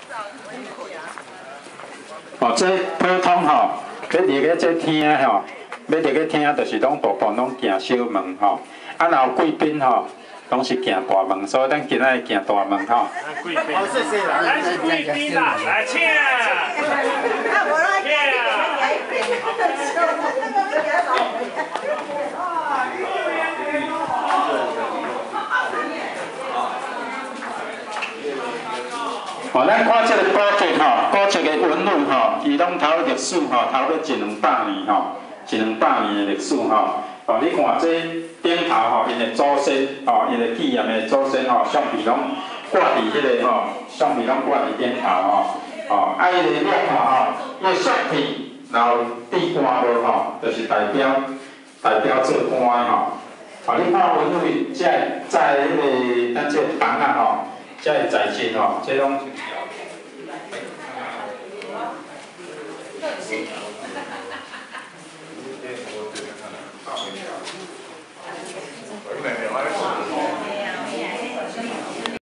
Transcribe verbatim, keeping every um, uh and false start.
哦，这普通吼，要入个这厅吼，要入个厅就是拢大部分拢行小门吼，啊，然后贵宾吼，拢是行大门，所以咱今仔行大门吼。 贵宾，好谢谢啦，咱是贵宾啦，来请。 哦，咱看这个古迹吼，古迹的文物吼，伊拢头历史吼，头要一两百年吼，一两百年的历史吼。哦，你看这顶头吼，因的祖先吼，因的纪念的祖先吼，相片拢挂伫迄个吼，相片拢挂伫顶头吼。哦，啊，伊个了吼，伊个相片，然后地官无吼，就是代表代表做官的吼。哦，你看文物在在迄个咱这房啊吼。 这个财神吼，这拢。